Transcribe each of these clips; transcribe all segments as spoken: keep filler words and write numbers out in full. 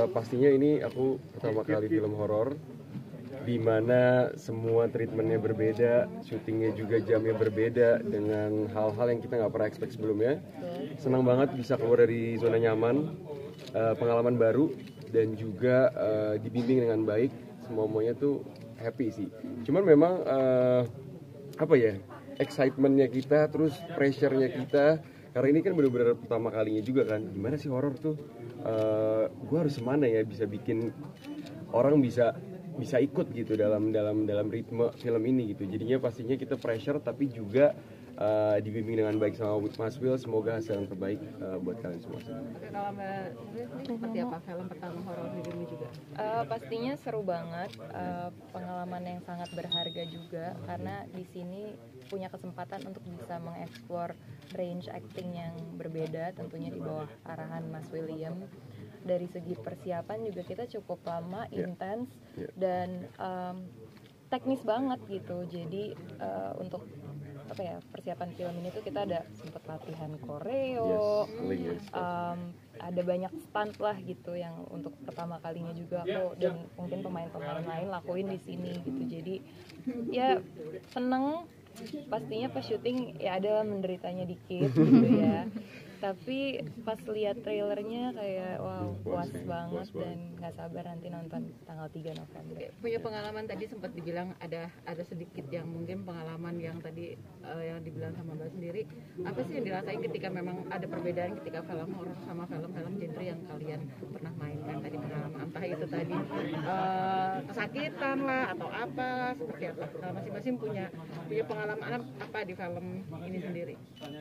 uh, pastinya ini aku pertama kali film horor, di mana semua treatmentnya berbeda, syutingnya juga jamnya berbeda dengan hal-hal yang kita nggak pernah expect sebelumnya. Senang banget bisa keluar dari zona nyaman, uh, pengalaman baru, dan juga uh, dibimbing dengan baik. Semuanya tuh happy sih. Cuman memang uh, apa ya, excitementnya kita, terus pressure-nya kita. Karena ini kan benar-benar pertama kalinya juga kan. Gimana sih horor tuh? Uh, gue harus semana ya bisa bikin orang bisa bisa ikut gitu dalam dalam dalam ritme film ini gitu. Jadinya pastinya kita pressure tapi juga uh, dibimbing dengan baik sama Mas Will. Semoga hasil yang terbaik uh, buat kalian semua. Oke, kalau Mbak Sri seperti apa film pertama horor dirimu juga? Uh, pastinya seru banget, uh, pengalaman yang sangat berharga juga karena di sini punya kesempatan untuk bisa mengeksplor range acting yang berbeda, tentunya di bawah arahan Mas William. Dari segi persiapan juga kita cukup lama, yeah. intens, yeah. dan um, teknis banget gitu. Jadi uh, untuk apa ya, persiapan film ini tuh kita ada sempat latihan koreo, yes. um, ada banyak stunt lah gitu yang untuk pertama kalinya juga aku dan mungkin pemain-pemain lain lakuin di sini gitu. Jadi ya seneng, pastinya pas syuting ya ada menderitanya dikit gitu ya. Tapi pas lihat trailernya kayak wow, puas banget dan nggak sabar nanti nonton tanggal tiga November. Punya pengalaman tadi sempat dibilang ada ada sedikit yang mungkin pengalaman yang tadi uh, yang dibilang sama Mbak sendiri. Apa sih yang dirasain ketika memang ada perbedaan ketika film horor sama film-film genre yang kalian pernah mainkan tadi, pengalaman entah itu tadi uh, kesakitan lah atau apa seperti apa? Nah, masing-masing punya punya pengalaman apa di film ini sendiri?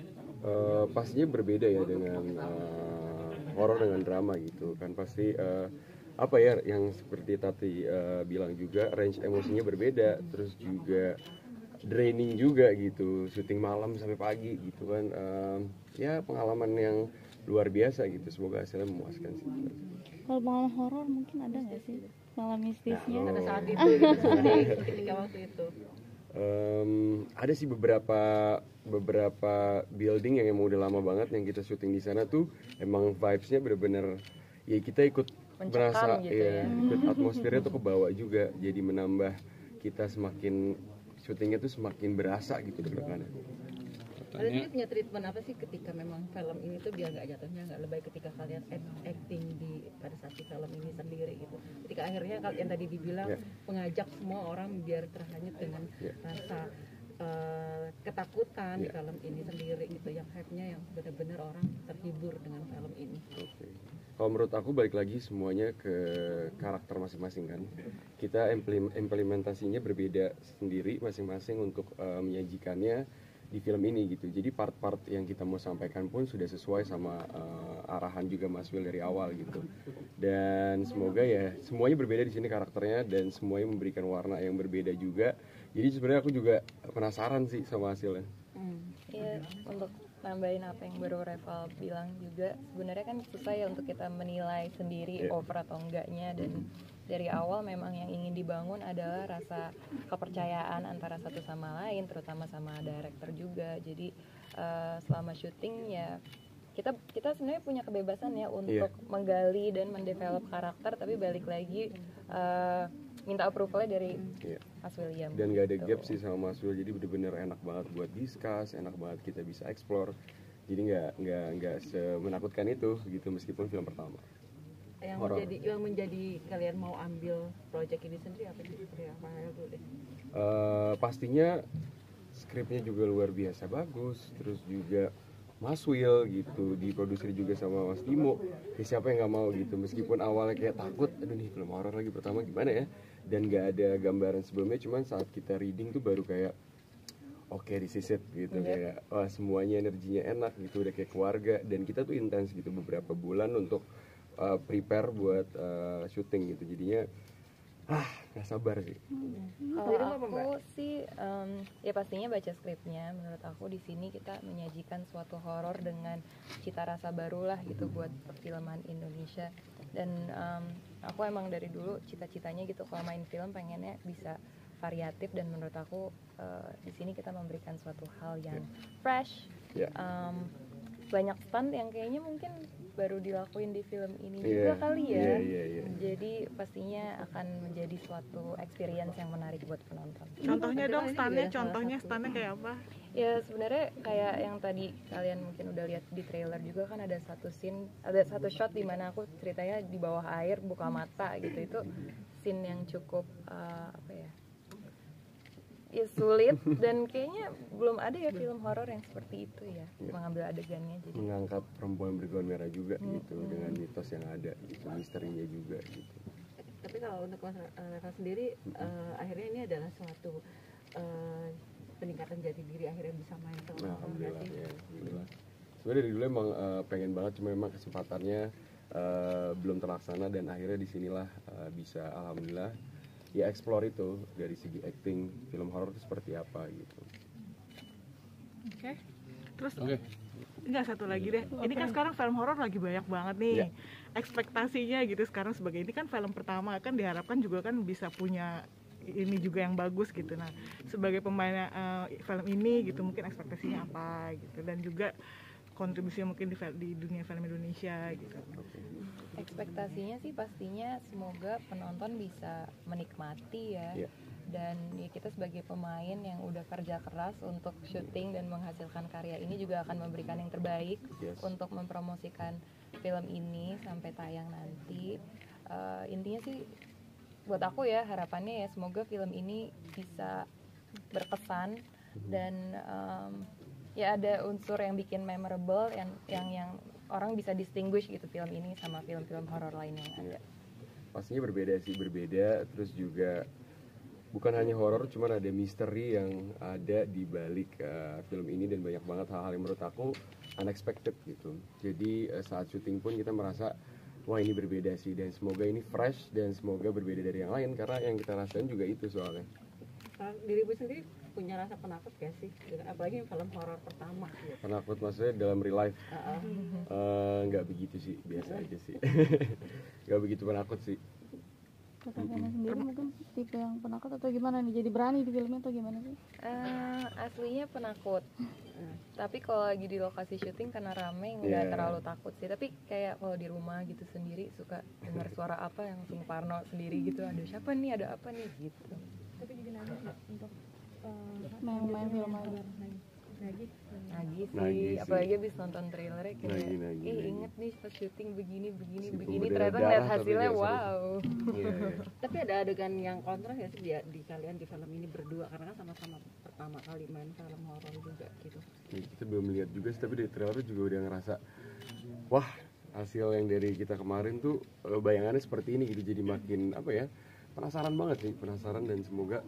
Uh, pastinya berbeda ya dengan uh, horor dengan drama gitu kan, pasti uh, apa ya yang seperti tadi uh, bilang juga range emosinya berbeda, terus juga draining juga gitu, syuting malam sampai pagi gitu kan, uh, ya pengalaman yang luar biasa gitu. Semoga hasilnya memuaskan sih. Kalau pengalaman horor mungkin ada nggak sih pengalaman mistisnya? Nah, pada saat itu gitu, ketika waktu itu. Um, ada sih beberapa beberapa building yang emang udah lama banget yang kita syuting di sana tuh emang vibes-nya bener-bener ya kita ikut merasa gitu ya, ya ikut atmosfernya tuh kebawa juga, jadi menambah kita semakin syutingnya tuh semakin berasa gitu deg-degannya. Kalian punya treatment apa sih ketika memang film ini tuh biar nggak jatuhnya nggak lebay ketika kalian acting di pada saat di film ini sendiri gitu. Ketika akhirnya kalian tadi dibilang yeah. mengajak semua orang biar terhanyut dengan yeah. rasa uh, ketakutan yeah. di film ini sendiri gitu, yang hype-nya yang benar-benar orang terhibur dengan film ini. Okay. Kalau menurut aku balik lagi semuanya ke karakter masing-masing kan. Kita implementasinya berbeda sendiri masing-masing untuk uh, menyajikannya di film ini gitu. Jadi part-part yang kita mau sampaikan pun sudah sesuai sama uh, arahan juga Mas Will dari awal gitu. Dan semoga ya semuanya berbeda di sini karakternya dan semuanya memberikan warna yang berbeda juga. Jadi sebenarnya aku juga penasaran sih sama hasilnya. Iya, hmm. untuk nambahin apa yang baru Reval bilang juga, sebenarnya kan susah ya untuk kita menilai sendiri yeah. over atau enggaknya, dan dari awal memang yang ingin dibangun adalah rasa kepercayaan antara satu sama lain, terutama sama director juga. Jadi uh, selama syuting ya kita kita sebenarnya punya kebebasan ya untuk yeah. menggali dan mendevelop karakter, tapi balik lagi uh, minta approvalnya dari yeah. Mas William. Dan gak ada gitu. Gap sih sama Mas Will, jadi bener-bener enak banget buat discuss, enak banget kita bisa explore. Jadi nggak nggak nggak semenakutkan itu gitu meskipun film pertama. Yang horror. menjadi yang menjadi kalian mau ambil project ini sendiri apa sih? Apa dulu deh? Uh, pastinya skripnya juga luar biasa bagus, terus juga Mas Will gitu, diproduksi juga sama Mas Timo. Ya, siapa yang nggak mau gitu, meskipun awalnya kayak takut, aduh nih film horor lagi pertama gimana ya, dan nggak ada gambaran sebelumnya, cuman saat kita reading tuh baru kayak oke okay, this is it gitu, yeah. kayak wah semuanya energinya enak gitu, udah kayak keluarga, dan kita tuh intens gitu beberapa bulan untuk Uh, prepare buat uh, syuting gitu, jadinya ah nggak sabar sih. Hmm. Kalau aku sih um, ya pastinya baca skripnya. Menurut aku di sini kita menyajikan suatu horor dengan cita rasa barulah gitu buat perfilman Indonesia. Dan um, aku emang dari dulu cita-citanya gitu kalau main film pengennya bisa variatif, dan menurut aku uh, di sini kita memberikan suatu hal yang fresh. Yeah. Um, banyak stunt yang kayaknya mungkin baru dilakuin di film ini yeah. juga kali ya. Yeah, yeah, yeah. Jadi pastinya akan menjadi suatu experience yang menarik buat penonton. Contohnya dong stuntnya, contohnya stuntnya kayak apa? Ya sebenarnya kayak yang tadi kalian mungkin udah lihat di trailer juga kan ada satu scene, ada satu shot di mana aku ceritanya di bawah air buka mata gitu. Itu scene yang cukup uh, apa ya? Ya sulit dan kayaknya belum ada ya film horor yang seperti itu ya, ya. Mengambil adegannya jadi mengangkat perempuan bergaun merah juga hmm. gitu hmm. dengan mitos yang ada gitu, misterinya juga gitu. Tapi kalau untuk Mas Reva sendiri hmm. uh, akhirnya ini adalah suatu uh, peningkatan jati diri, akhirnya bisa main film nah, alhamdulillah, ya, alhamdulillah. Sebenarnya dari dulu emang uh, pengen banget, cuma memang kesempatannya uh, belum terlaksana dan akhirnya disinilah uh, bisa alhamdulillah ya explore itu dari segi acting film horor itu seperti apa gitu. Oke. Okay. Terus okay. enggak satu lagi deh. Ini kan sekarang film horor lagi banyak banget nih. Yeah. Ekspektasinya gitu sekarang sebagai ini kan film pertama kan diharapkan juga kan bisa punya ini juga yang bagus gitu. Nah, sebagai pemain uh, film ini gitu mungkin ekspektasinya apa gitu dan juga kontribusi mungkin di, di dunia film Indonesia gitu. Ekspektasinya sih pastinya semoga penonton bisa menikmati ya. Yeah. Dan ya kita sebagai pemain yang udah kerja keras untuk syuting dan menghasilkan karya ini juga akan memberikan yang terbaik yes. untuk mempromosikan film ini sampai tayang nanti. Uh, intinya sih buat aku ya harapannya ya semoga film ini bisa berkesan dan um, ya ada unsur yang bikin memorable yang yang yang orang bisa distinguish gitu film ini sama film-film horor lain yang ada. Pastinya berbeda sih, berbeda. Terus juga bukan hanya horor, cuman ada misteri yang ada di balik uh, film ini dan banyak banget hal-hal yang menurut aku unexpected gitu. Jadi uh, saat syuting pun kita merasa wah ini berbeda sih dan semoga ini fresh dan semoga berbeda dari yang lain karena yang kita rasain juga itu soalnya. Kalau dirimu sendiri punya rasa penakut gak sih? Apalagi film horor pertama gitu. Penakut maksudnya dalam real life? Uh-uh. uh, Nggak begitu sih, biasa aja sih. Nggak begitu penakut sih. Kakak Hana sendiri mungkin tipe yang penakut atau gimana nih? Jadi berani di filmnya atau gimana sih? Uh, aslinya penakut. Uh, tapi kalau lagi di lokasi syuting karena rame nggak yeah. terlalu takut sih. Tapi kayak kalau di rumah gitu sendiri suka dengar suara apa yang langsung parno sendiri gitu. Ada siapa nih? Ada apa nih? Gitu. Tapi juga nangis nggak untuk main-main uh, film aja? Nagih, nagih sih, apalagi abis nonton trailernya kayak, nagih, nagih, eh nagih. inget nih pas syuting begini, begini, si begini, ternyata ngeliat hasilnya wow. Yeah, yeah. Tapi ada adegan yang kontras ya sih di, di kalian di film ini berdua karena kan sama-sama pertama kali main film horor juga gitu. Ya, kita belum lihat juga sih, tapi dari trailer juga udah ngerasa, wah hasil yang dari kita kemarin tuh bayangannya seperti ini gitu, jadi makin apa ya, penasaran banget sih, penasaran dan semoga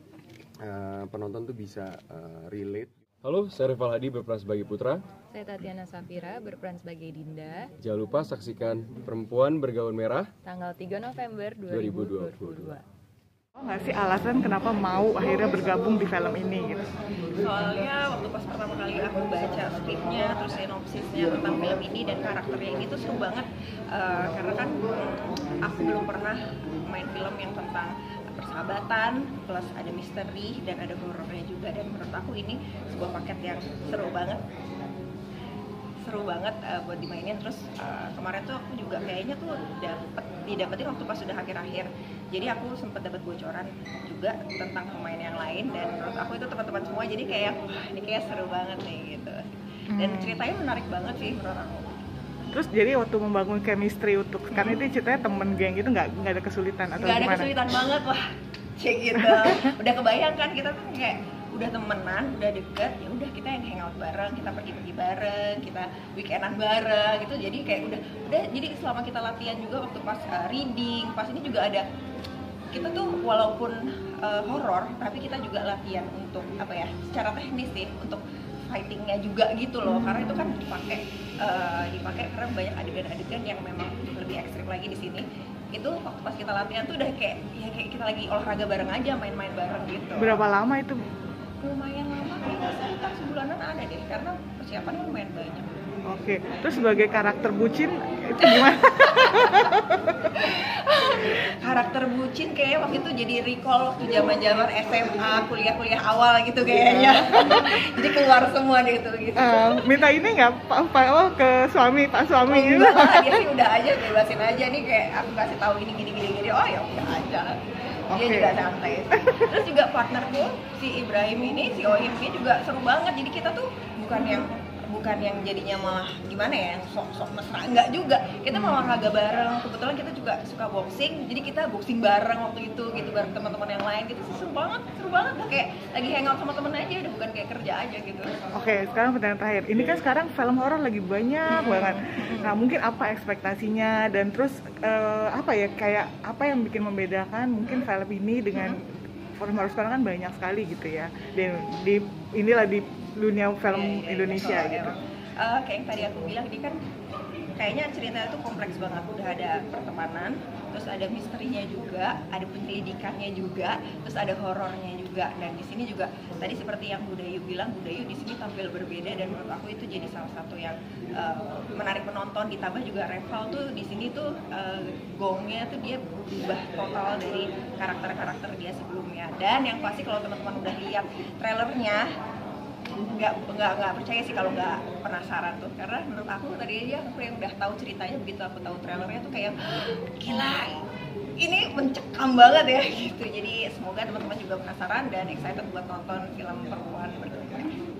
uh, penonton tuh bisa uh, relate. Halo, saya Rival Hadi berperan sebagai Putra. Saya Tatiana Safira berperan sebagai Dinda. Jangan lupa saksikan Perempuan Bergaun Merah tanggal tiga November dua ribu dua puluh dua. Oh nggak sih alasan kenapa mau akhirnya bergabung di film ini gitu? Soalnya waktu pas pertama kali aku baca skripnya, terus sinopsisnya tentang film ini dan karakternya ini tuh seru banget. Uh, karena kan aku belum pernah main film yang tentang persahabatan, plus ada misteri dan ada horornya juga, dan menurut aku ini sebuah paket yang seru banget seru banget uh, buat dimainin. Terus uh, kemarin tuh aku juga kayaknya tuh dapet didapetin waktu pas sudah akhir-akhir, jadi aku sempat dapat bocoran juga tentang pemain yang lain dan menurut aku itu teman-teman semua, jadi kayak wah ini kayak seru banget nih gitu, dan ceritanya menarik banget sih menurut aku. Terus jadi waktu membangun chemistry untuk hmm. karena itu ceritanya temen geng itu nggak nggak ada kesulitan atau nggak gimana? Nggak ada kesulitan banget wah, kayak gitu. Udah kebayang kan kita tuh kayak udah temenan, udah deket, ya udah kita yang hangout bareng, kita pergi-pergi bareng, kita weekendan bareng gitu. Jadi kayak udah udah jadi selama kita latihan juga waktu pas uh, reading, pas ini juga ada kita tuh walaupun uh, horor tapi kita juga latihan untuk apa ya? Secara teknis sih untuk fightingnya juga gitu loh, karena itu kan dipakai uh, dipakai karena banyak adegan-adegan yang memang lebih ekstrim lagi di sini. Itu waktu pas kita latihan tuh udah kayak ya kayak kita lagi olahraga bareng aja, main-main bareng gitu. Berapa lama itu? Lumayan lama, kayaknya sekitar sebulanan ada deh, karena persiapannya lumayan banyak. Oke, terus sebagai karakter bucin itu gimana? karakter bucin kayaknya waktu itu jadi recall waktu zaman-zaman S M A, kuliah-kuliah awal gitu kayaknya. Jadi keluar semua deh itu gitu. Uh, minta ini nggak pak pa, oh, ke suami pak suami oh, gitu. Enggak, dia sih udah aja bebasin aja nih, kayak aku kasih tahu ini gini gini gini, oh ya udah aja. Dia Okay. juga santai sih. Terus juga partnerku si Ibrahim ini, si Ohim ini juga seru banget. Jadi kita tuh bukan yang bukan yang jadinya malah gimana ya, yang sok-sok mesra, enggak juga. Kita malah olahraga bareng. Kebetulan kita juga suka boxing, jadi kita boxing bareng waktu itu gitu bareng teman-teman yang lain gitu. Seru banget, seru banget. Kayak lagi hangout sama temen aja, udah bukan kayak kerja aja gitu. Oke, okay, sekarang pertanyaan terakhir. Ini kan sekarang film horor lagi banyak banget. Nah, mungkin apa ekspektasinya dan terus uh, apa ya kayak apa yang bikin membedakan mungkin film ini dengan film horor sekarang kan banyak sekali gitu ya. Di, di inilah di dunia film Indonesia gitu. Uh, kayak yang tadi aku bilang, ini kan kayaknya ceritanya tuh kompleks banget. Udah ada pertemanan, terus ada misterinya juga, ada penyelidikannya juga, terus ada horornya juga. Dan di sini juga tadi seperti yang Bu Dayu bilang, Bu Dayu di sini tampil berbeda dan menurut aku itu jadi salah satu yang uh, menarik penonton. Ditambah juga Reval tuh di sini tuh uh, gongnya tuh dia berubah total dari karakter-karakter dia sebelumnya. Dan yang pasti kalau teman-teman udah lihat trailernya, nggak nggak nggak percaya sih kalau nggak penasaran tuh, karena menurut aku tadi aja aku yang udah tahu ceritanya, begitu aku tahu trailernya tuh kayak gila, ini mencekam banget ya gitu. Jadi semoga teman-teman juga penasaran dan excited buat nonton film perempuan berikutnya.